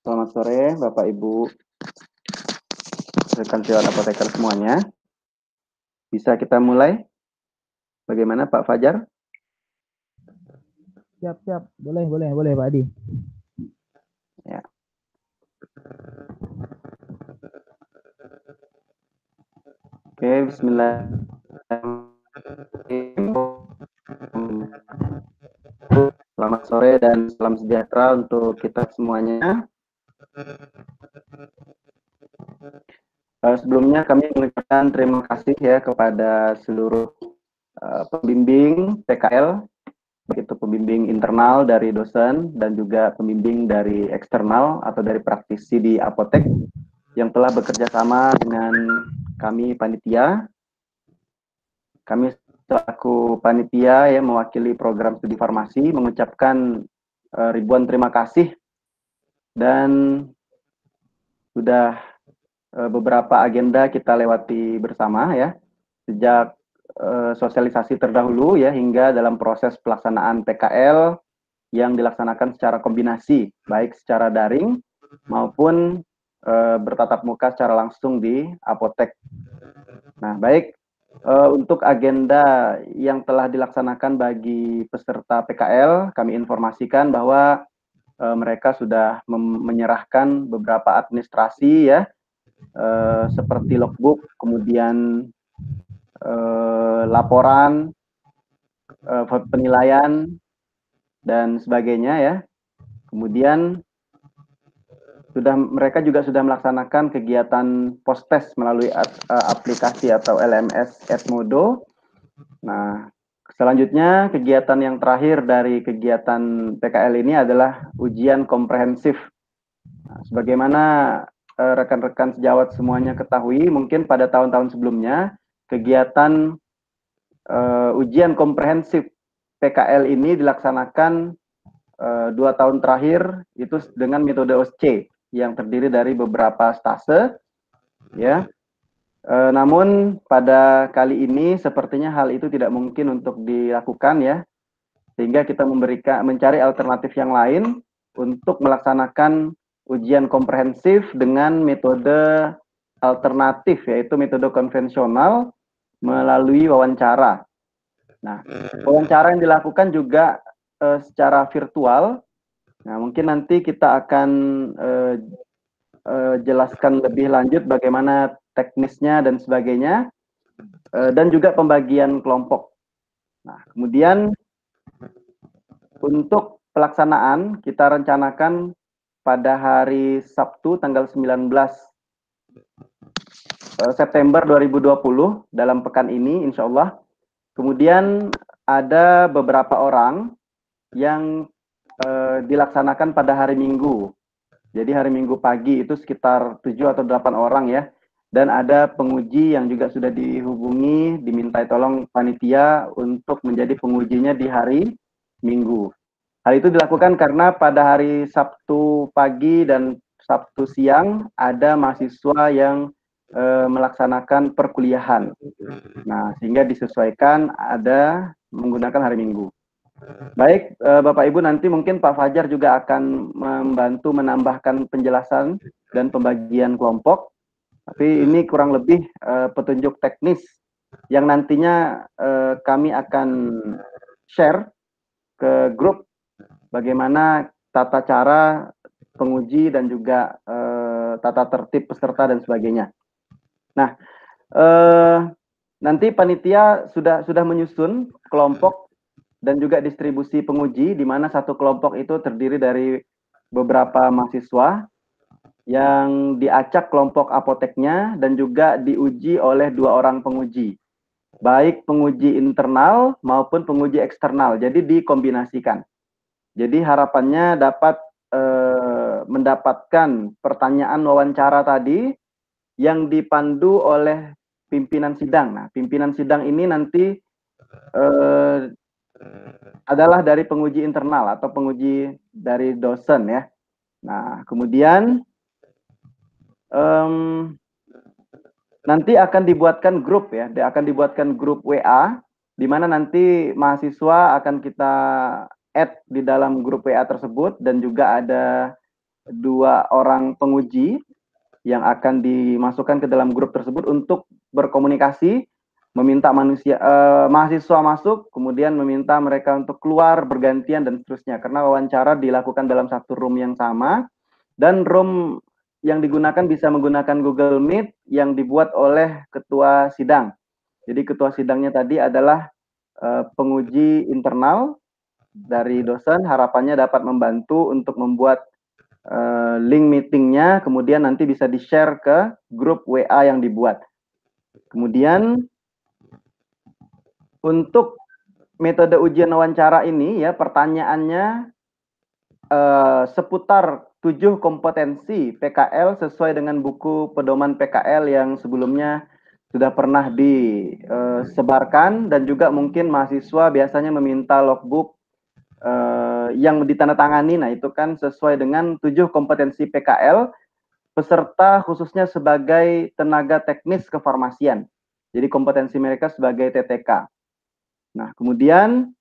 Selamat sore Bapak Ibu rekan sejawat apoteker semuanya. Bisa kita mulai? Bagaimana Pak Fajar? Siap. Boleh Pak Adi. Ya. Oke, bismillahirrahmanirrahim. Selamat sore dan salam sejahtera untuk kita semuanya. Sebelumnya kami mengucapkan terima kasih ya kepada seluruh pembimbing PKL, baik itu pembimbing internal dari dosen dan juga pembimbing dari eksternal atau dari praktisi di apotek yang telah bekerja sama dengan kami panitia. Kami selaku panitia yang mewakili program studi farmasi mengucapkan ribuan terima kasih dan sudah beberapa agenda kita lewati bersama ya, sejak sosialisasi terdahulu ya hingga dalam proses pelaksanaan PKL yang dilaksanakan secara kombinasi, baik secara daring maupun bertatap muka secara langsung di apotek. Nah, baik untuk agenda yang telah dilaksanakan bagi peserta PKL, kami informasikan bahwa mereka sudah menyerahkan beberapa administrasi ya, seperti logbook, kemudian laporan, penilaian, dan sebagainya ya. Kemudian mereka juga sudah melaksanakan kegiatan post-test melalui aplikasi atau LMS Edmodo. Nah, selanjutnya kegiatan yang terakhir dari kegiatan PKL ini adalah ujian komprehensif. Nah, sebagaimana rekan-rekan sejawat semuanya ketahui, mungkin pada tahun-tahun sebelumnya kegiatan ujian komprehensif PKL ini dilaksanakan 2 tahun terakhir itu dengan metode OSCE yang terdiri dari beberapa stase, ya. Namun pada kali ini sepertinya hal itu tidak mungkin untuk dilakukan ya, sehingga kita mencari alternatif yang lain untuk melaksanakan ujian komprehensif dengan metode alternatif, yaitu metode konvensional melalui wawancara. Nah, wawancara yang dilakukan juga secara virtual. Nah, mungkin nanti kita akan jelaskan lebih lanjut bagaimana teknisnya dan sebagainya, dan juga pembagian kelompok. Nah, kemudian untuk pelaksanaan kita rencanakan pada hari Sabtu tanggal 19 September 2020 dalam pekan ini insya Allah. Kemudian ada beberapa orang yang dilaksanakan pada hari Minggu. Jadi hari Minggu pagi itu sekitar 7 atau 8 orang ya. Dan ada penguji yang juga sudah dihubungi, dimintai tolong panitia untuk menjadi pengujinya di hari Minggu. Hal itu dilakukan karena pada hari Sabtu pagi dan Sabtu siang ada mahasiswa yang melaksanakan perkuliahan. Nah, sehingga disesuaikan ada menggunakan hari Minggu. Baik, Bapak Ibu, nanti mungkin Pak Fajar juga akan membantu menambahkan penjelasan dan pembagian kelompok. Tapi ini kurang lebih petunjuk teknis yang nantinya kami akan share ke grup bagaimana tata cara penguji dan juga tata tertib peserta dan sebagainya. Nah, nanti panitia sudah menyusun kelompok dan juga distribusi penguji, di mana satu kelompok itu terdiri dari beberapa mahasiswa yang diacak kelompok apoteknya dan juga diuji oleh 2 orang penguji, baik penguji internal maupun penguji eksternal, jadi dikombinasikan. Jadi harapannya dapat mendapatkan pertanyaan wawancara tadi yang dipandu oleh pimpinan sidang. Nah, pimpinan sidang ini nanti adalah dari penguji internal atau penguji dari dosen ya. Nah, kemudian nanti akan dibuatkan grup ya, akan dibuatkan grup WA, di mana nanti mahasiswa akan kita add di dalam grup WA tersebut dan juga ada 2 orang penguji yang akan dimasukkan ke dalam grup tersebut untuk berkomunikasi, meminta mahasiswa masuk, kemudian meminta mereka untuk keluar bergantian dan seterusnya. Karena wawancara dilakukan dalam satu room yang sama, dan room yang digunakan bisa menggunakan Google Meet yang dibuat oleh ketua sidang. Jadi ketua sidangnya tadi adalah penguji internal dari dosen, harapannya dapat membantu untuk membuat link meetingnya, kemudian nanti bisa di-share ke grup WA yang dibuat. Kemudian untuk metode ujian wawancara ini ya, pertanyaannya seputar 7 kompetensi PKL sesuai dengan buku pedoman PKL yang sebelumnya sudah pernah disebarkan, dan juga mungkin mahasiswa biasanya meminta logbook yang ditandatangani. Nah, itu kan sesuai dengan 7 kompetensi PKL peserta khususnya sebagai tenaga teknis kefarmasian. Jadi kompetensi mereka sebagai TTK. Nah, kemudian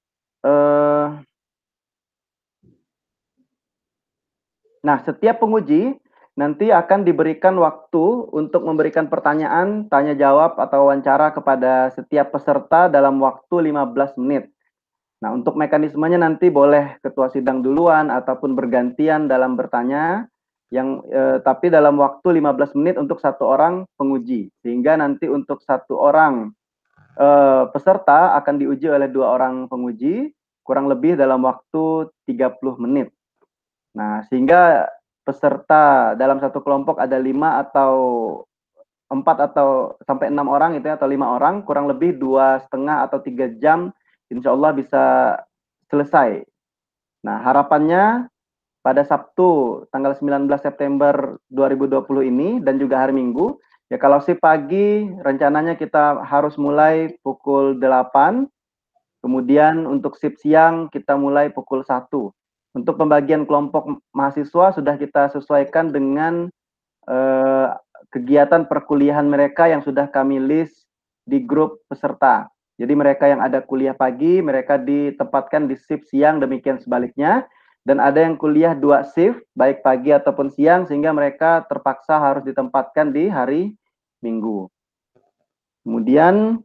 setiap penguji nanti akan diberikan waktu untuk memberikan pertanyaan, tanya jawab atau wawancara kepada setiap peserta dalam waktu 15 menit. Nah, untuk mekanismenya nanti boleh ketua sidang duluan ataupun bergantian dalam bertanya, tapi dalam waktu 15 menit untuk 1 orang penguji. Sehingga nanti untuk 1 orang peserta akan diuji oleh 2 orang penguji, kurang lebih dalam waktu 30 menit. Nah, sehingga peserta dalam satu kelompok ada 5 atau 4 atau sampai 6 orang itu ya, atau 5 orang, kurang lebih 2,5 atau 3 jam insya Allah bisa selesai. Nah, harapannya pada Sabtu tanggal 19 September 2020 ini dan juga hari Minggu, ya kalau shift pagi rencananya kita harus mulai pukul 8, kemudian untuk shift siang kita mulai pukul 1. Untuk pembagian kelompok mahasiswa sudah kita sesuaikan dengan kegiatan perkuliahan mereka yang sudah kami list di grup peserta. Jadi mereka yang ada kuliah pagi, mereka ditempatkan di shift siang, demikian sebaliknya. Dan ada yang kuliah 2 shift, baik pagi ataupun siang, sehingga mereka terpaksa harus ditempatkan di hari Minggu. Kemudian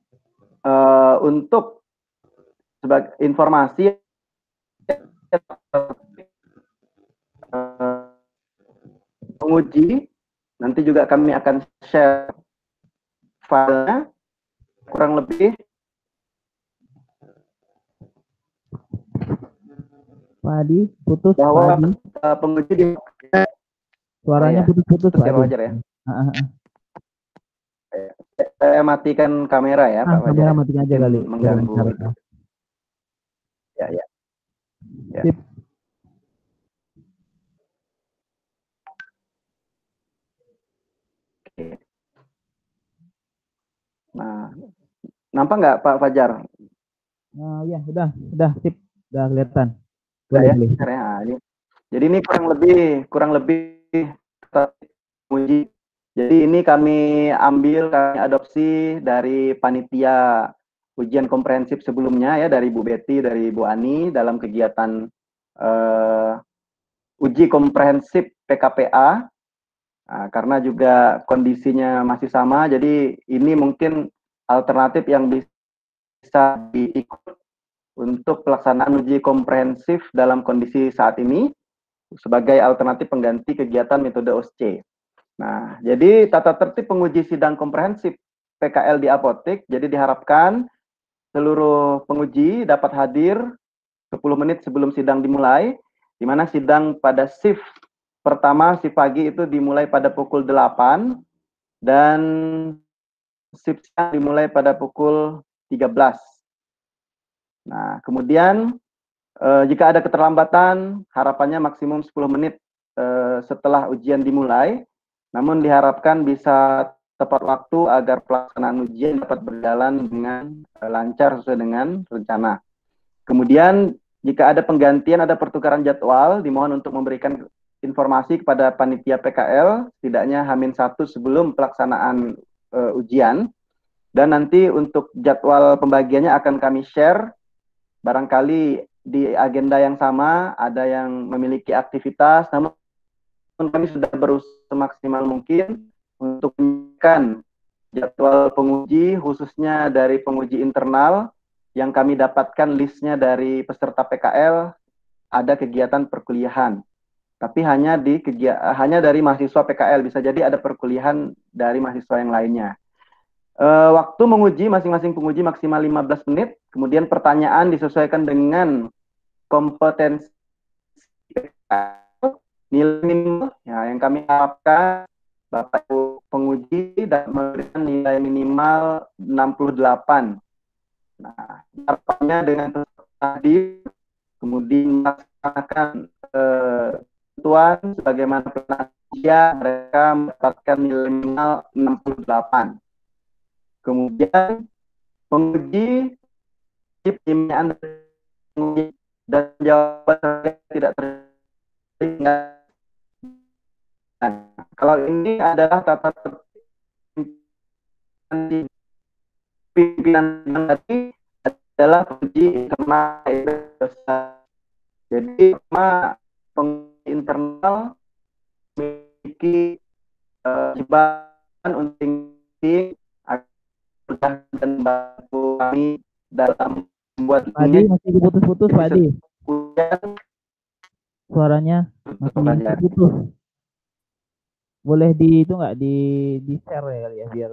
untuk sebagai informasi, penguji nanti juga kami akan share filenya kurang lebih. Pak Adi, putus bahwa Pak Adi. Penguji di Suaranya putus-putus Pak Adi. Wajar ya. Saya matikan kamera ya Pak Wajar. Kamera matikan aja kali. Mengganggu. Ya. Sip. Nah, nampak nggak Pak Fajar? Ya, udah sip, udah kelihatan. Boleh. Ya. Jadi ini kurang lebih uji. Jadi ini kami adopsi dari panitia ujian komprehensif sebelumnya ya, dari Bu Betty, dari Bu Ani dalam kegiatan uji komprehensif PKPA. Nah, karena juga kondisinya masih sama, jadi ini mungkin alternatif yang bisa diikut untuk pelaksanaan uji komprehensif dalam kondisi saat ini sebagai alternatif pengganti kegiatan metode OSCE. Nah, jadi tata tertib penguji sidang komprehensif PKL di apotek, jadi diharapkan seluruh penguji dapat hadir 10 menit sebelum sidang dimulai, di mana sidang pada shift pertama, shift pagi itu dimulai pada pukul 8, dan shift siang dimulai pada pukul 13. Nah, kemudian jika ada keterlambatan, harapannya maksimum 10 menit setelah ujian dimulai, namun diharapkan bisa tepat waktu agar pelaksanaan ujian dapat berjalan dengan lancar sesuai dengan rencana. Kemudian jika ada penggantian, ada pertukaran jadwal, dimohon untuk memberikan informasi kepada panitia PKL setidaknya H-1 sebelum pelaksanaan ujian. Dan nanti untuk jadwal pembagiannya akan kami share. Barangkali di agenda yang sama ada yang memiliki aktivitas, namun kami sudah berusaha semaksimal mungkin untuk menyiapkan jadwal penguji, khususnya dari penguji internal, yang kami dapatkan listnya dari peserta PKL, ada kegiatan perkuliahan. Tapi hanya dari mahasiswa PKL, bisa jadi ada perkuliahan dari mahasiswa yang lainnya. Waktu menguji, masing-masing penguji maksimal 15 menit, kemudian pertanyaan disesuaikan dengan kompetensi PKL, nilai minimal ya, yang kami harapkan Bapak Ibu penguji dan memberikan nilai minimal 68. Nah, harapannya dengan tadi, kemudian melaksanakan ketentuan sebagaimana penasihat, mereka mendapatkan nilai minimal 68. Kemudian penguji pertanyaan dan jawaban tidak teringat. Kalau ini adalah tata tertib pimpinan tadi adalah penguji internal. Jadi penguji internal memiliki kewajiban untuk dan membantu kami dalam membuat Pak Adi masih diputus-putus, Pak Adi. Suaranya masih putus. Boleh di itu nggak di share ya, biar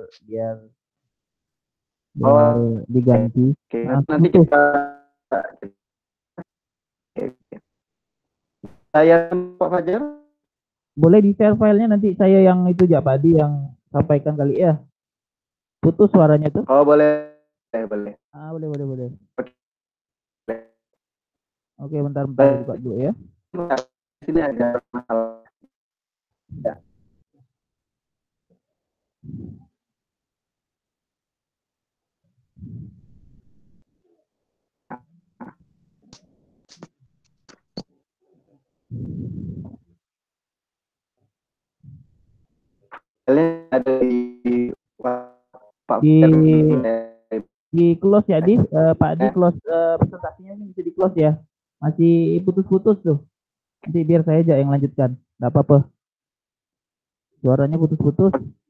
diganti. Oke, nanti kita saya Pak Fajar. Boleh di share filenya, nanti saya yang itu ya Pak Adi yang sampaikan kali ya. Putus suaranya tuh. Oh boleh. Boleh. Boleh. Oke, bentar buka dulu ya. Di sini ada masalah. Ya. Ada di close ya, Pak Adi close presentasinya ini bisa di close ya. Masih putus-putus tuh. Nanti biar saya aja yang lanjutkan. Nggak apa-apa. Suaranya putus-putus.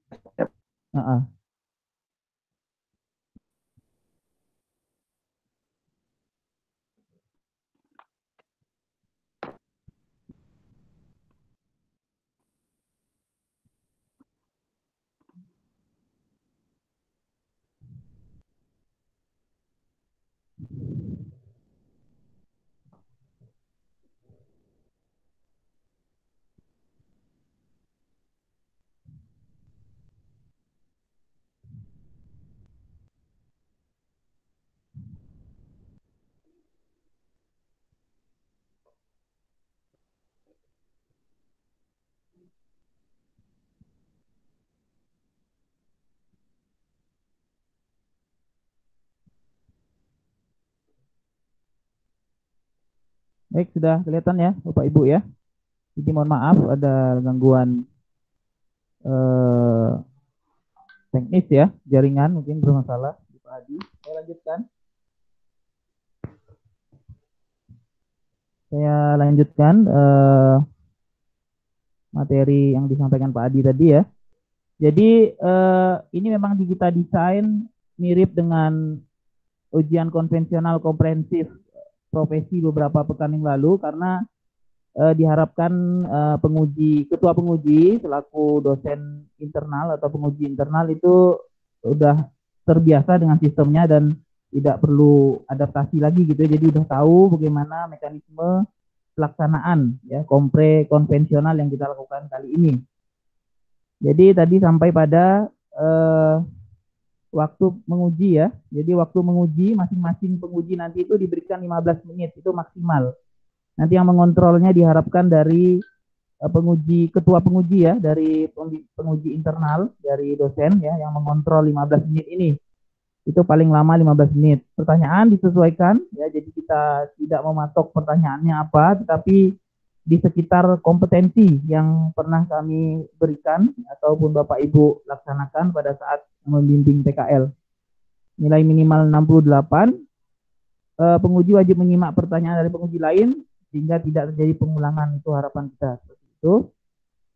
Baik, sudah kelihatan ya Bapak Ibu ya. Jadi mohon maaf ada gangguan teknis ya, jaringan mungkin bermasalah. Pak Adi, saya lanjutkan. Saya lanjutkan materi yang disampaikan Pak Adi tadi ya. Jadi ini memang kita desain mirip dengan ujian konvensional komprehensif profesi beberapa pekan yang lalu, karena diharapkan ketua penguji selaku dosen internal atau penguji internal itu udah terbiasa dengan sistemnya dan tidak perlu adaptasi lagi gitu. Jadi udah tahu bagaimana mekanisme pelaksanaan ya konvensional yang kita lakukan kali ini. Jadi tadi sampai pada waktu menguji ya. Jadi waktu menguji masing-masing penguji nanti itu diberikan 15 menit itu maksimal. Nanti yang mengontrolnya diharapkan dari ketua penguji ya, dari penguji internal, dari dosen ya, yang mengontrol 15 menit ini. Itu paling lama 15 menit. Pertanyaan disesuaikan ya, jadi kita tidak mematok pertanyaannya apa, tetapi di sekitar kompetensi yang pernah kami berikan ataupun Bapak Ibu laksanakan pada saat membimbing PKL. Nilai minimal 68. Penguji wajib menyimak pertanyaan dari penguji lain sehingga tidak terjadi pengulangan, itu harapan kita seperti itu.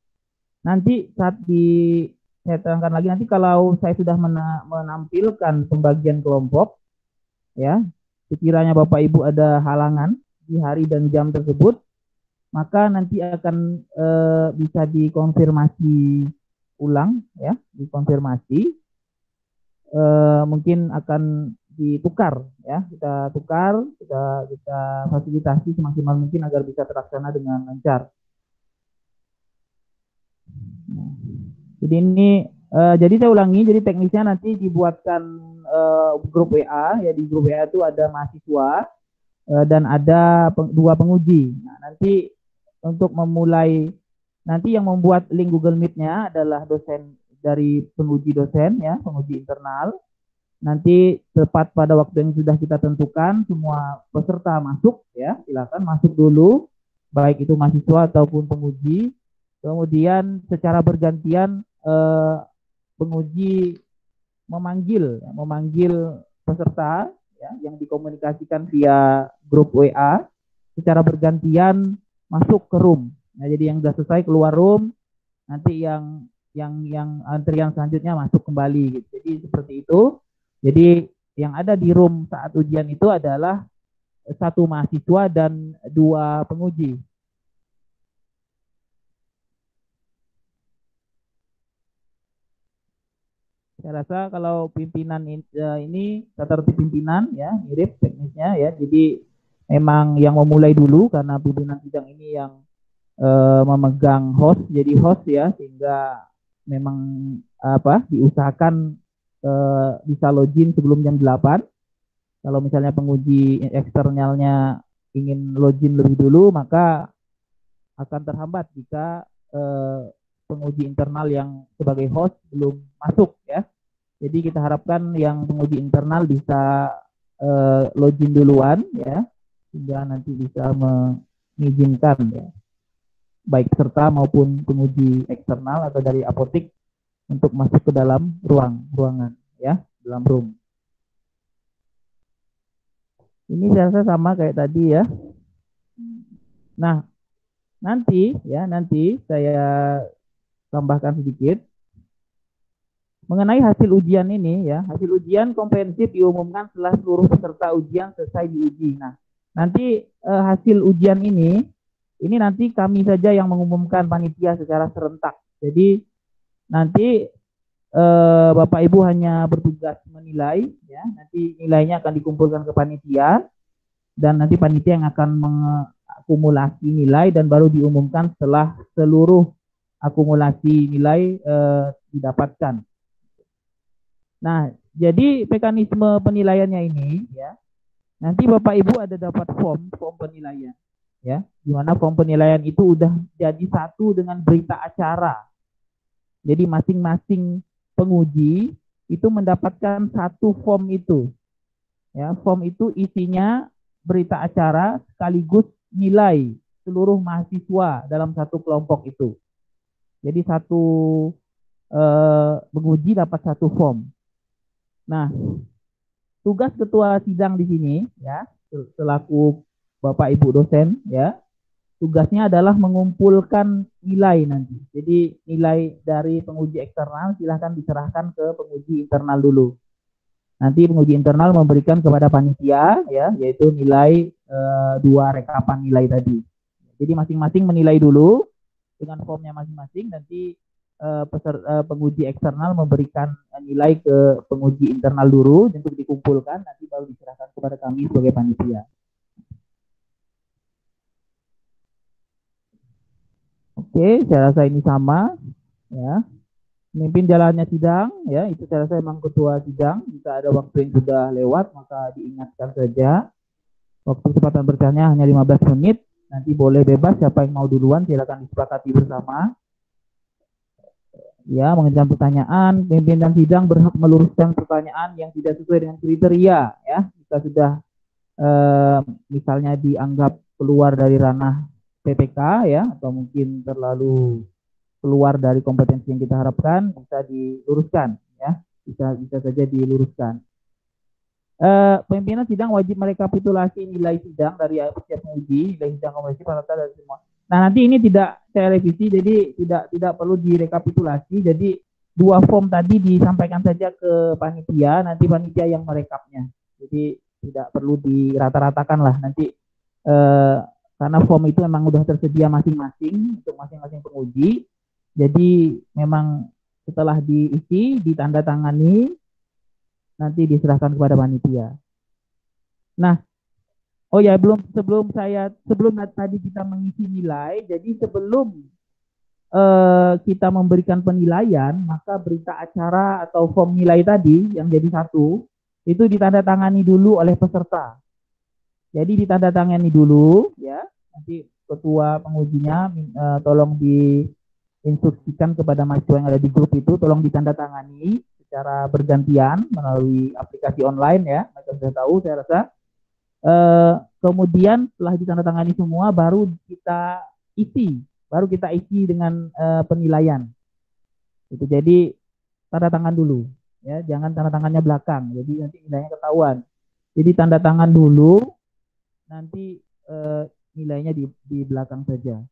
Nanti saya terangkan lagi nanti kalau saya sudah menampilkan pembagian kelompok, ya, sekiranya Bapak Ibu ada halangan di hari dan jam tersebut, maka nanti akan bisa dikonfirmasi ulang, ya, dikonfirmasi, mungkin akan ditukar, ya, kita tukar, kita fasilitasi semaksimal mungkin agar bisa terlaksana dengan lancar. Jadi ini jadi saya ulangi, jadi teknisnya nanti dibuatkan grup WA, ya, di grup WA itu ada mahasiswa dan ada dua penguji. Nah, nanti untuk memulai, nanti yang membuat link Google Meet-nya adalah dosen dari penguji dosen, ya, penguji internal. Nanti tepat pada waktu yang sudah kita tentukan, semua peserta masuk, ya, silakan masuk dulu, baik itu mahasiswa ataupun penguji. Kemudian secara bergantian penguji memanggil peserta, ya, yang dikomunikasikan via grup WA secara bergantian masuk ke room. Nah, jadi yang sudah selesai keluar room, nanti yang antrian selanjutnya masuk kembali, gitu. Jadi seperti itu. Jadi yang ada di room saat ujian itu adalah satu mahasiswa dan dua penguji. Saya rasa kalau pimpinan ini tata tertib pimpinan, ya, mirip teknisnya, ya. Jadi memang yang memulai dulu karena pimpinan sidang ini yang memegang host, jadi host, ya, sehingga memang diusahakan bisa login sebelum jam 8. Kalau misalnya penguji eksternalnya ingin login lebih dulu, maka akan terhambat jika penguji internal yang sebagai host belum masuk, ya. Jadi kita harapkan yang penguji internal bisa login duluan, ya, sehingga nanti bisa mengizinkan, ya, baik peserta maupun penguji eksternal atau dari apotik untuk masuk ke dalam ruangan, ya, dalam room. Ini saya rasa sama kayak tadi, ya. Nah, nanti saya tambahkan sedikit mengenai hasil ujian ini, ya. Hasil ujian komprehensif diumumkan setelah seluruh peserta ujian selesai diuji. Nah, nanti hasil ujian ini nanti kami saja yang mengumumkan, panitia, secara serentak. Jadi nanti Bapak Ibu hanya bertugas menilai, ya. Nanti nilainya akan dikumpulkan ke panitia dan nanti panitia yang akan mengakumulasi nilai dan baru diumumkan setelah seluruh akumulasi nilai didapatkan. Nah, jadi mekanisme penilaiannya ini, ya, nanti Bapak Ibu ada dapat form penilaian, ya, di mana form penilaian itu udah jadi satu dengan berita acara. Jadi masing-masing penguji itu mendapatkan satu form itu, ya. Form itu isinya berita acara sekaligus nilai seluruh mahasiswa dalam satu kelompok itu. Jadi satu penguji dapat satu form. Nah, tugas ketua sidang di sini, ya, selaku Bapak Ibu dosen, ya, tugasnya adalah mengumpulkan nilai nanti. Jadi nilai dari penguji eksternal silahkan diserahkan ke penguji internal dulu. Nanti penguji internal memberikan kepada panitia, ya, yaitu nilai 2 rekapan nilai tadi. Jadi masing-masing menilai dulu dengan formnya masing-masing. Nanti penguji eksternal memberikan nilai ke penguji internal dulu untuk dikumpulkan, nanti baru diserahkan kepada kami sebagai panitia. Oke, saya rasa ini sama, ya. Memimpin jalannya sidang, ya, itu saya rasa memang ketua sidang. Jika ada waktu yang sudah lewat, maka diingatkan saja. Waktu kesempatan bertanya hanya 15 menit. Nanti boleh bebas, siapa yang mau duluan silakan disepakati bersama. Ya, mengajukan pertanyaan, pimpinan sidang berhak meluruskan pertanyaan yang tidak sesuai dengan kriteria, ya. Jika sudah misalnya dianggap keluar dari ranah PPK, ya, atau mungkin terlalu keluar dari kompetensi yang kita harapkan, bisa diluruskan, ya. Bisa saja diluruskan. Pimpinan sidang wajib merekapitulasi nilai sidang dari setiap penguji, nilai sidang komprehensif rata dari semua. Nah, nanti ini tidak saya revisi, jadi tidak perlu direkapitulasi. Jadi dua form tadi disampaikan saja ke panitia, nanti panitia yang merekapnya. Jadi tidak perlu dirata-ratakan lah nanti, karena form itu memang udah tersedia masing-masing untuk masing-masing penguji. Jadi memang setelah diisi, ditandatangani, nanti diserahkan kepada panitia. Nah, oh ya, sebelum tadi kita mengisi nilai, jadi sebelum kita memberikan penilaian, maka berita acara atau form nilai tadi yang jadi satu, itu ditandatangani dulu oleh peserta. Jadi ditandatangani dulu, ya. Nanti ketua pengujinya tolong diinstruksikan kepada mahasiswa yang ada di grup itu, tolong ditandatangani secara bergantian melalui aplikasi online ya. Mereka sudah tahu, saya rasa. Kemudian setelah ditandatangani semua, baru kita isi dengan penilaian. Itu jadi tanda tangan dulu, ya, jangan tanda tangannya belakang. Jadi nanti nilainya ketahuan. Jadi tanda tangan dulu, nanti nilainya di belakang saja.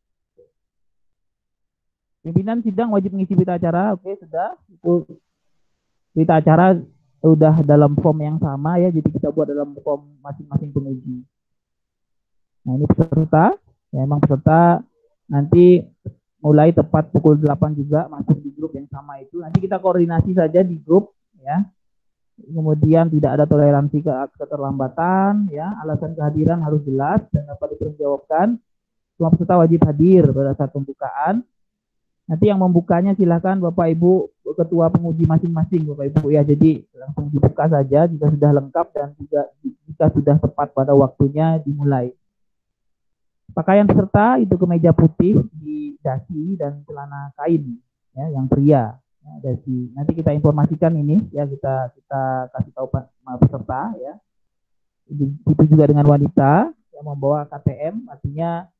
Pimpinan sidang wajib mengisi berita acara, oke, sudah. Itu berita acara udah dalam form yang sama ya, jadi kita buat dalam form masing-masing penguji. Nah, ini peserta, ya, emang peserta nanti mulai tepat pukul 8 juga masuk di grup yang sama itu. Nanti kita koordinasi saja di grup ya. Kemudian tidak ada toleransi keterlambatan ya, alasan kehadiran harus jelas dan dapat dipertanggungjawabkan. Semua peserta wajib hadir pada saat pembukaan. Nanti yang membukanya silakan Bapak Ibu ketua penguji masing-masing Bapak Ibu ya. Jadi langsung dibuka saja jika sudah lengkap dan jika sudah tepat pada waktunya dimulai. Pakaian peserta itu kemeja putih di dasi dan celana kain ya, yang pria ya, dasi. Nanti kita informasikan ini ya, kita kasih tahu peserta ya. Itu juga dengan wanita yang membawa KTM, artinya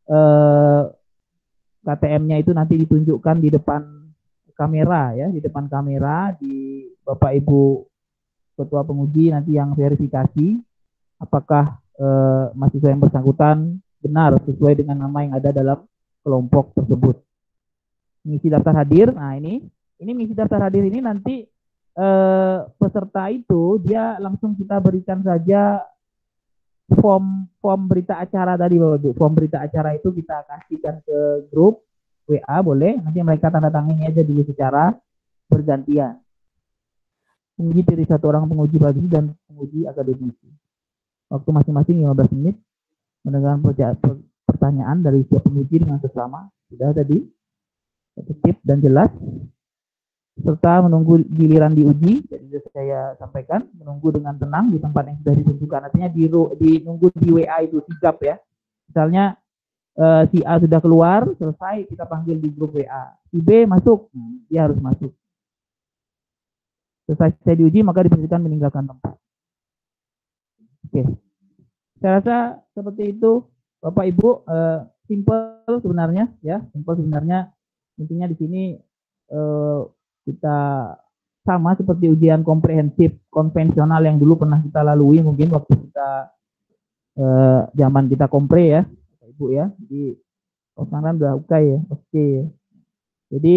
KTM-nya itu nanti ditunjukkan di depan kamera ya, di depan kamera di Bapak Ibu ketua penguji nanti yang verifikasi apakah mahasiswa yang bersangkutan benar sesuai dengan nama yang ada dalam kelompok tersebut. Mengisi daftar hadir. Nah, ini mengisi daftar hadir ini nanti peserta itu dia langsung kita berikan saja form berita acara tadi Bapak Ibu. Form berita acara itu kita kasihkan ke grup WA boleh, nanti mereka tanda tangannya aja dulu secara bergantian. Penguji dari satu orang penguji pagi dan penguji akademisi. Waktu masing-masing 15 menit mendengarkan pertanyaan dari setiap penguji dengan seksama. Sudah tadi tertib dan jelas. Serta menunggu giliran diuji, jadi saya sampaikan, menunggu dengan tenang di tempat yang sudah ditentukan. Artinya nunggu di WA itu sigap ya. Misalnya si A sudah keluar, selesai, kita panggil di grup WA. Si B masuk, dia harus masuk. Selesai saya diuji, maka dipersilakan meninggalkan tempat. Oke. Saya rasa seperti itu, Bapak Ibu, simple sebenarnya ya, simple sebenarnya. Intinya di sini kita sama seperti ujian komprehensif konvensional yang dulu pernah kita lalui mungkin waktu kita zaman kita kompre ya Bapak Ibu ya. Jadi sekarang udah oke ya, oke. Jadi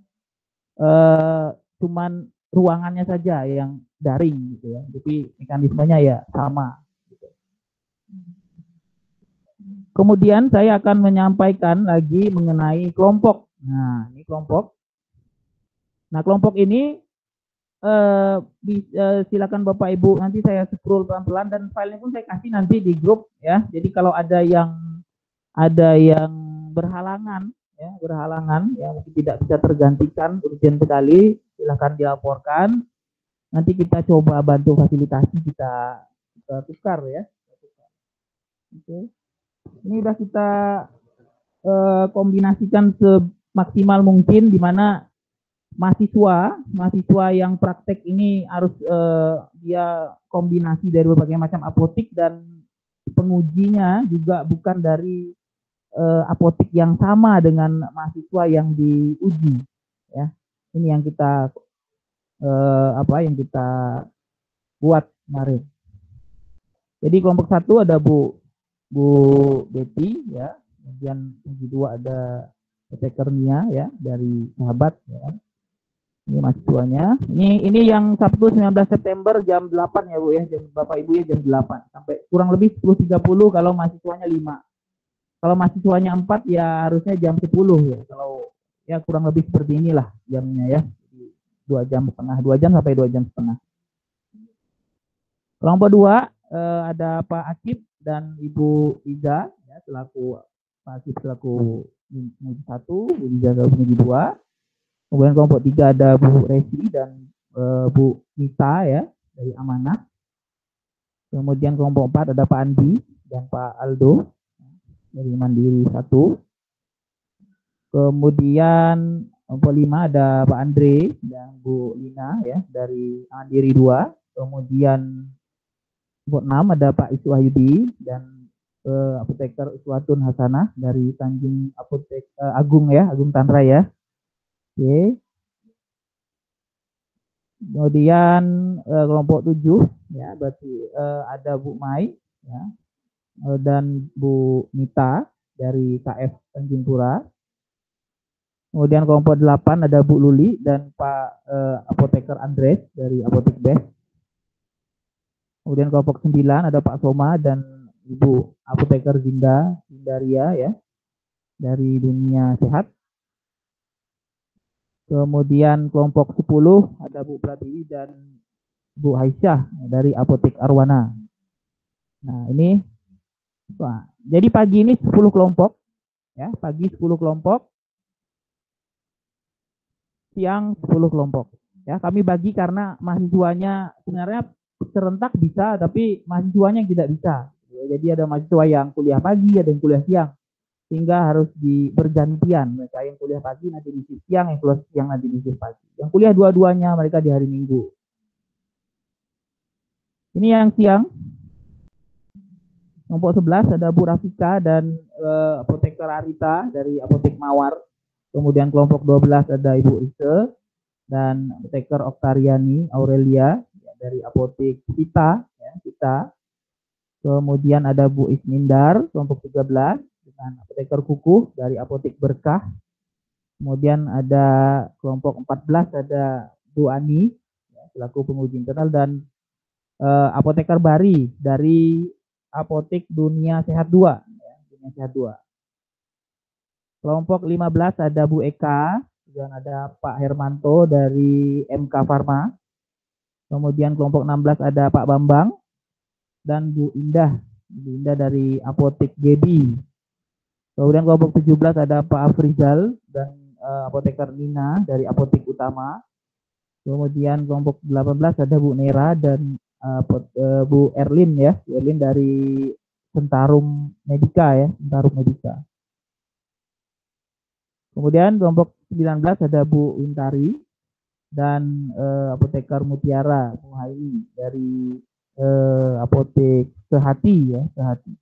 cuman ruangannya saja yang daring gitu ya. Jadi mekanismenya ya sama. Gitu. Kemudian saya akan menyampaikan lagi mengenai kelompok. Nah, ini kelompok. Nah, kelompok ini silakan Bapak Ibu, nanti saya scroll pelan-pelan dan filenya pun saya kasih nanti di grup ya. Jadi kalau ada yang berhalangan ya mungkin tidak bisa tergantikan urgent sekali, silakan dilaporkan. Nanti kita coba bantu fasilitasi, kita tukar ya. Oke. Ini udah kita kombinasikan semaksimal mungkin, di mana mahasiswa yang praktek ini harus dia kombinasi dari berbagai macam apotik dan pengujinya juga bukan dari apotik yang sama dengan mahasiswa yang diuji ya. Ini yang kita yang kita buat kemarin. Jadi kelompok 1 ada Bu Betty ya, Kemudian penguji 2 ada apoteker Nia ya dari Sahabat ya. Ini mahasiswanya. Ini yang Sabtu 19 September jam 8 ya Bu ya. Jam Bapak Ibu ya jam 8 sampai kurang lebih 10.30 kalau mahasiswanya 5. Kalau mahasiswanya 4 ya harusnya jam 10 ya. Kalau ya kurang lebih seperti inilah jamnya ya. 2 jam setengah, 2 jam sampai 2 jam setengah. Kelompok 2 ada Pak Akib dan Ibu Iza ya, selaku Pak Akib selaku penguji 1, Bu Iza selaku penguji 2. Kemudian kelompok 3 ada Bu Resi dan Bu Nita ya dari Amanah. Kemudian kelompok 4 ada Pak Andi dan Pak Aldo dari Mandiri 1. Kemudian kelompok 5 ada Pak Andre dan Bu Lina ya dari Mandiri 2. Kemudian kelompok 6 ada Pak Isu Wahyudi dan apoteker Uswatun Hasanah dari Tanjung Apotek Agung ya, Agung Tanra ya. Oke. Kemudian kelompok 7 ya, berarti ada Bu Mai ya, dan Bu Nita dari KF Tanjung Pura. Kemudian kelompok 8 ada Bu Luli dan Pak apoteker Andres dari Apotek Best. Kemudian kelompok 9 ada Pak Soma dan Ibu apoteker Zindaria ya dari Dunia Sehat. Kemudian kelompok 10 ada Bu Pratiwi dan Bu Aisyah dari Apotek Arwana. Nah, ini jadi pagi ini 10 kelompok ya, pagi 10 kelompok, siang 10 kelompok. Ya, kami bagi karena mahasiswanya sebenarnya serentak bisa, tapi mahasiswanya tidak bisa. Jadi ada mahasiswa yang kuliah pagi, ada yang kuliah siang. Sehingga harus bergantian. Mereka yang kuliah pagi nanti di shift siang, yang kuliah siang nanti di shift pagi. Yang kuliah dua-duanya mereka di hari Minggu. Ini yang siang. Kelompok 11 ada Bu Rafika dan apoteker Arita dari Apotek Mawar. Kemudian kelompok 12 ada Ibu Ise dan apoteker Oktariani Aurelia ya, dari Apotek Kita ya, Kita. Kemudian ada Bu Ismindar kelompok 13 dengan apoteker Kukuh dari Apotek Berkah. Kemudian ada kelompok 14 ada Bu Ani ya, selaku penguji internal dan apoteker Bari dari Apotek Dunia Sehat 2 ya, Dunia Sehat 2. Kelompok 15 ada Bu Eka dan ada Pak Hermanto dari MK Farma. Kemudian kelompok 16 ada Pak Bambang dan Bu Indah dari Apotek Gebi. Kemudian kelompok 17 ada Pak Afrizal dan apoteker Nina dari Apotek Utama. Kemudian kelompok 18 ada Bu Nera dan Bu Erlin ya, Bu Erlin dari Sentarum Medika ya, Sentarum Medika. Kemudian kelompok 19 ada Bu Wintari dan apoteker Mutiara Bu Haini dari Apotek Sehati ya, Sehati.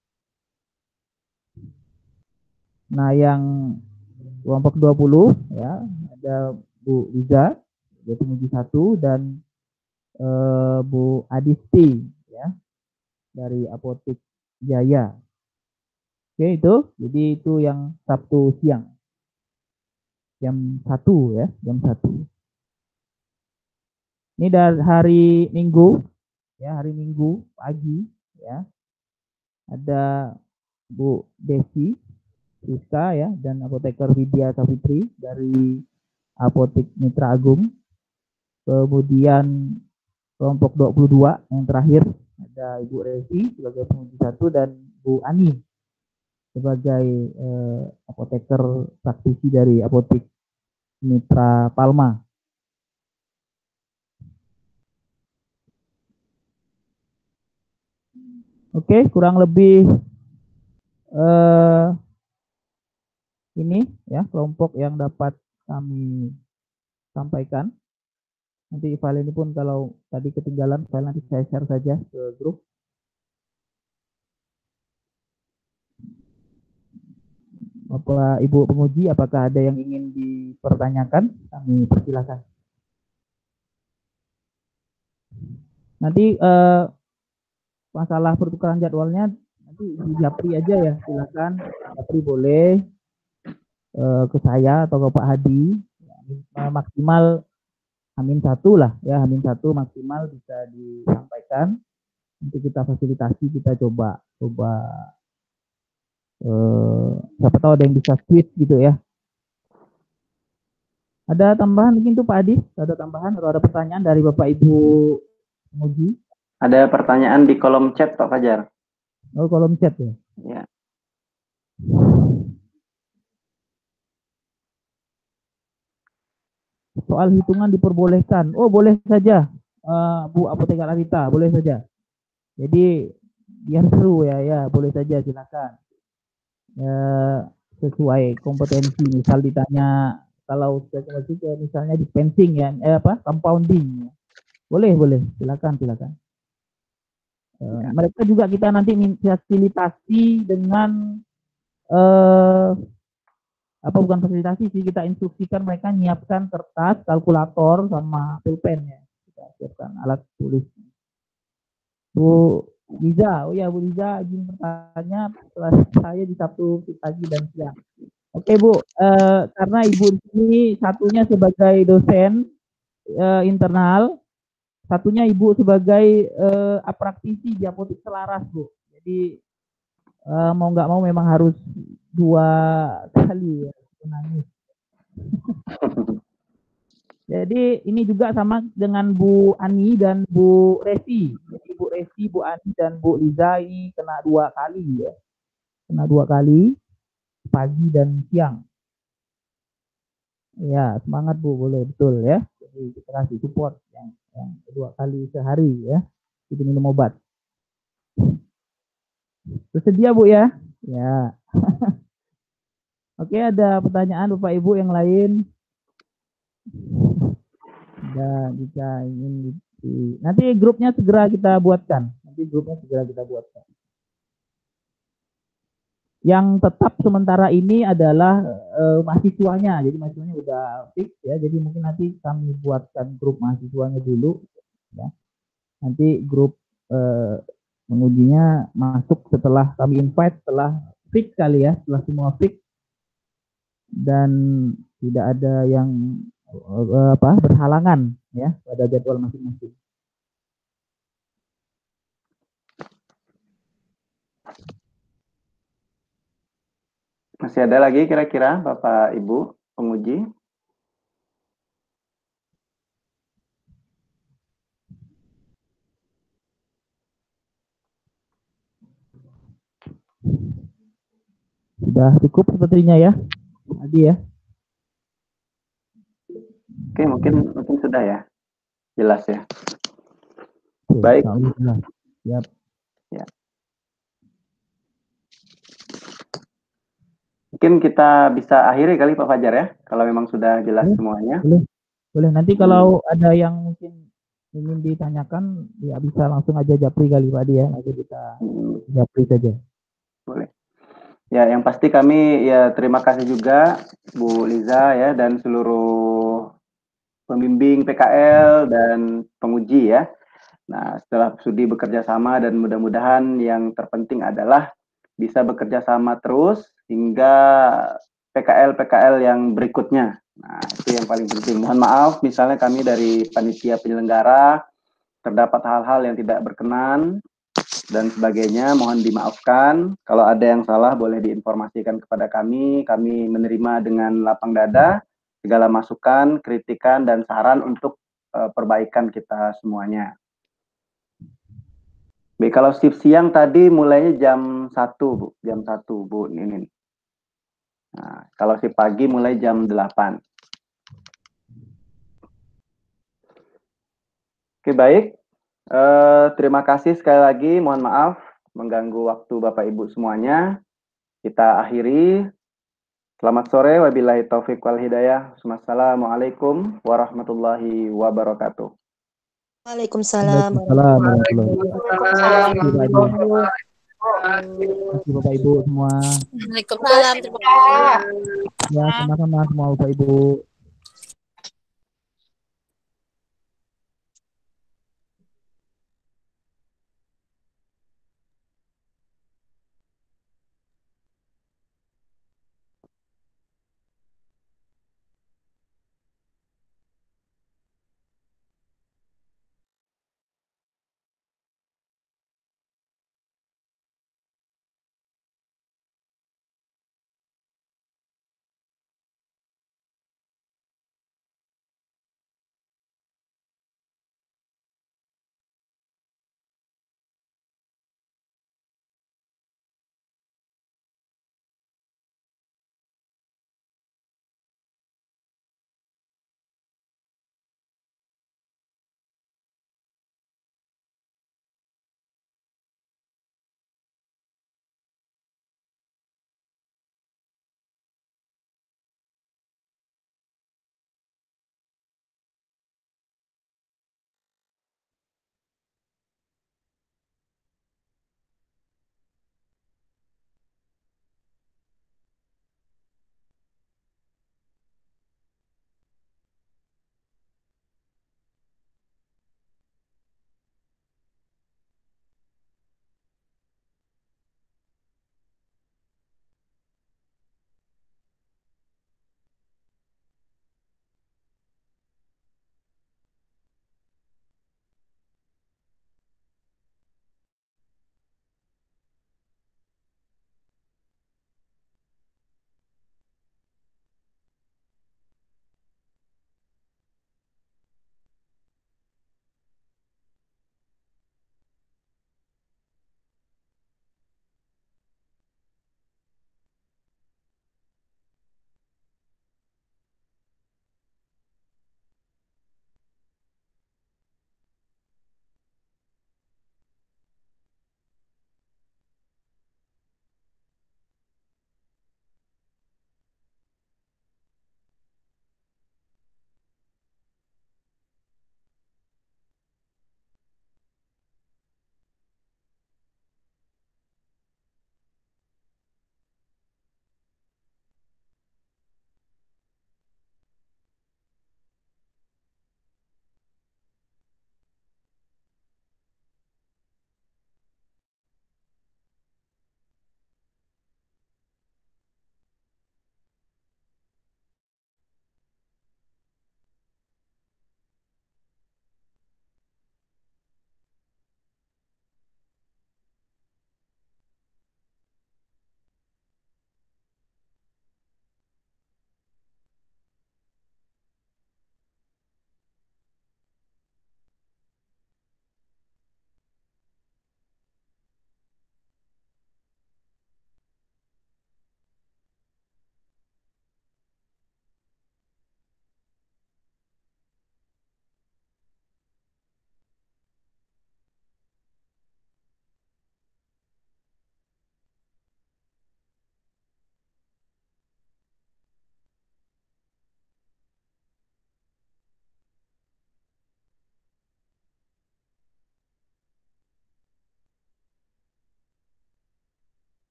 Nah, yang kelompok 20 ya, ada Bu Liza, dia penguji 1 dan Bu Adisti ya dari Apotek Jaya. Oke, itu. Jadi itu yang Sabtu siang. Jam 1 ya, jam 1. Ini dari hari Minggu ya, hari Minggu pagi ya. Ada Bu Desi Rizka ya dan apoteker Widya Savitri dari Apotek Mitra Agung. Kemudian kelompok 22 yang terakhir ada Ibu Resi sebagai penguji 1 dan Bu Ani sebagai apoteker praktisi dari Apotek Mitra Palma. Oke, kurang lebih ini ya kelompok yang dapat kami sampaikan. Nanti file ini pun kalau tadi ketinggalan file nanti saya share saja ke grup. Bapak Ibu penguji, apakah ada yang ingin dipertanyakan? Kami persilakan. Nanti masalah pertukaran jadwalnya nanti di Japri aja ya, silakan. Japri boleh ke saya atau ke Pak Hadi. Maksimal H-1 lah ya, H-1 maksimal bisa disampaikan. Nanti kita fasilitasi, kita coba siapa tahu ada yang bisa switch gitu ya. Ada tambahan mungkin tuh Pak Adi? Ada tambahan atau ada pertanyaan dari Bapak Ibu penguji? Ada pertanyaan di kolom chat Pak Fajar. Oh, kolom chat ya? Ya. Soal hitungan diperbolehkan. Oh, boleh saja, Bu Apoteker Arita, boleh saja. Jadi biar seru ya, boleh saja, silakan. Sesuai kompetensi, misal ditanya kalau misalnya dispensing ya, compounding, boleh, silakan. Mereka juga kita nanti fasilitasi dengan bukan fasilitasi sih, kita instruksikan mereka nyiapkan kertas, kalkulator sama pulpen ya, kita siapkan alat tulis. Bu Liza, oh ya Bu Liza izin bertanya setelah saya di Sabtu pagi dan siang. Oke Bu, karena Ibu ini satunya sebagai dosen internal, satunya Ibu sebagai praktisi di Apotik Selaras Bu. Jadi mau nggak mau memang harus 2 kali ya, nangis. Jadi ini juga sama dengan Bu Ani dan Bu Resi. Jadi Bu Resi, Bu Ani dan Bu Liza ini kena 2 kali ya. Kena 2 kali, pagi dan siang. Ya, semangat Bu, boleh, betul ya. Jadi kita kasih support yang 2 kali sehari ya. Itu minum obat. Bersedia Bu ya? Ya. Oke, ada pertanyaan Bapak Ibu yang lain? Dan jika ingin nanti grupnya segera kita buatkan. Yang tetap sementara ini adalah mahasiswanya. Jadi mahasiswanya udah fix ya. Jadi mungkin nanti kami buatkan grup mahasiswanya dulu ya. Nanti grup mengujinya masuk setelah kami invite, setelah fix kali ya, setelah semua fix dan tidak ada yang berhalangan ya pada jadwal masing-masing. Masih ada lagi kira-kira Bapak Ibu penguji? Sudah cukup sepertinya ya, Adi ya. Oke, mungkin sudah ya, jelas ya. Baik. Siap. Ya. Mungkin kita bisa akhiri kali Pak Fajar ya, kalau memang sudah jelas semuanya. Boleh. Nanti kalau ada yang mungkin ingin ditanyakan, ya bisa langsung aja japri kali Pak Adi ya. Nanti kita japri saja. Boleh. Ya, yang pasti kami ya terima kasih juga Bu Liza ya dan seluruh pembimbing PKL dan penguji ya. Nah, setelah studi bekerja sama dan mudah-mudahan yang terpenting adalah bisa bekerja sama terus hingga PKL yang berikutnya. Nah, itu yang paling penting. Mohon maaf misalnya kami dari panitia penyelenggara terdapat hal-hal yang tidak berkenan dan sebagainya, mohon dimaafkan. Kalau ada yang salah boleh diinformasikan kepada kami menerima dengan lapang dada segala masukan, kritikan, dan saran untuk perbaikan kita semuanya. Baik, kalau shift siang tadi mulainya jam 1 Bu, jam 1 Bu ini. Nah, kalau shift pagi mulai jam 8. Oke, baik. Terima kasih sekali lagi, mohon maaf mengganggu waktu Bapak Ibu semuanya. Kita akhiri. Selamat sore, wabillahi taufiq wal hidayah. Wassalamualaikum warahmatullahi wabarakatuh. Waalaikumsalam. Terima kasih Bapak Ibu semua. Waalaikumsalam. Terima kasih. Ya, sama-sama semua Bapak Ibu.